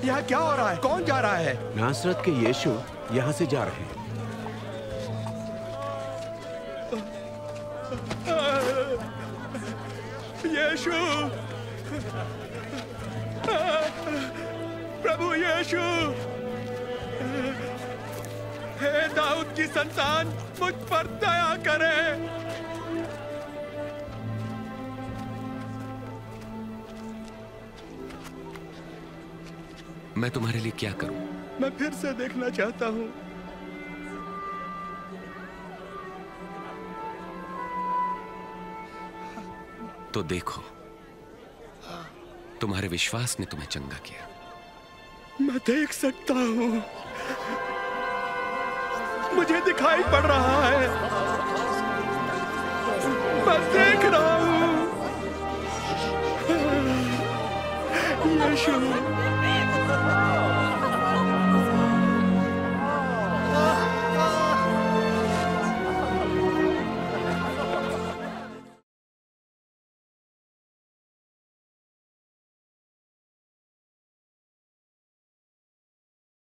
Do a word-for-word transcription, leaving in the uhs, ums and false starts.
यहाँ क्या हो रहा है? कौन जा रहा है? नासरत के यीशु यहाँ से जा रहे हैं। यीशु, प्रभु यीशु, हे दाऊद की संतान, मुझ पर दया करे। मैं तुम्हारे लिए क्या करूं? मैं फिर से देखना चाहता हूं। तो देखो, तुम्हारे विश्वास ने तुम्हें चंगा किया। मैं देख सकता हूं, मुझे दिखाई पड़ रहा है, मैं देख रहा हूं। यीशु,